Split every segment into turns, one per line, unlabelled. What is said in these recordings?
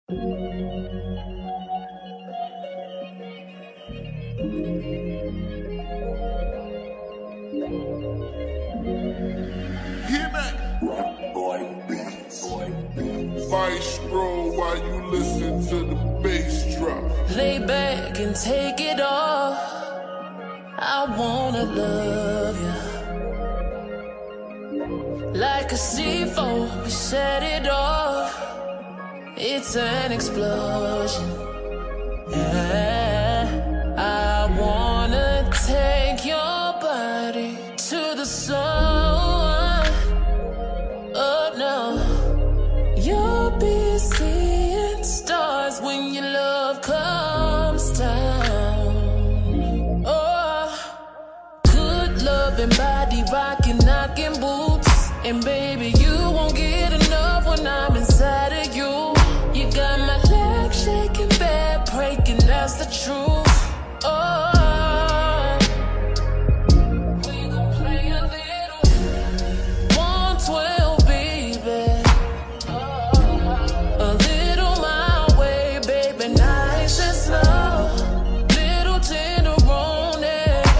Maestro, while you listen to the bass drop.
Lay back and take it off. I wanna love you. Like a C4, we set it off. It's an explosion. Yeah. I wanna take your body to the sun. Oh no. You'll be seeing stars when your love comes down. Oh, good loving body rocking, knocking boots. And baby, you won't get enough when I'm inside of you. You got my legs shaking, bed breaking, that's the truth. Oh, we gon' play a little 112, baby. A little my way, baby, nice and slow. Little tenderoni.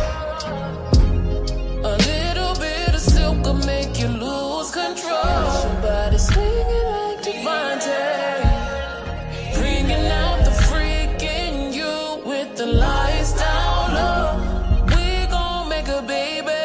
A little bit of silk will make you lose control. Somebody swinging like divine day. Bringing out the freak in you with the lights down low. We gon' make a baby.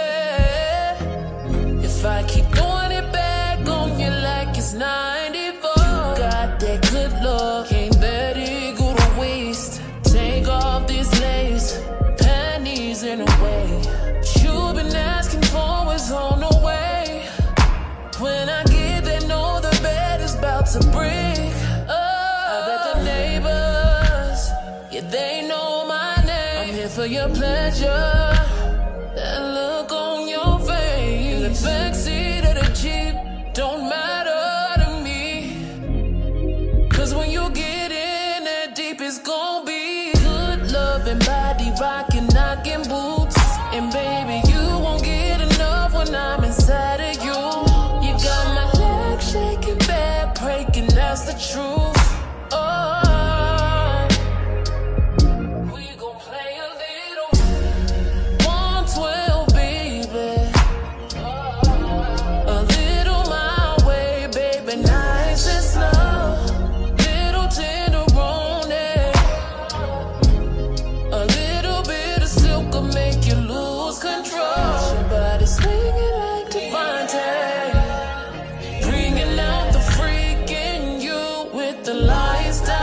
If I keep throwing it back on you like it's 94. Got that good love, can't let it go to waste. Take off these lace, panties in a way. You've been asking for is on the way. When I get there, know the bed is about to break. Oh, I bet the neighbors, yeah, they know my name. I'm here for your pleasure. That look on your face in the backseat of the Jeep don't matter to me. Cause when you get in that deep, it's gon' be good loving body rocking, knocking boots. And baby, you won't get enough when I'm inside of you. You got my legs shaking, bed breaking, that's the truth. Oh, we gon' play a little 112, baby. A little my way, baby, nice and slow. Little tenderoni. A little bit of silk will make you lose control. Somebody swinging like divine day. Bringing out the freak in you with the lights down.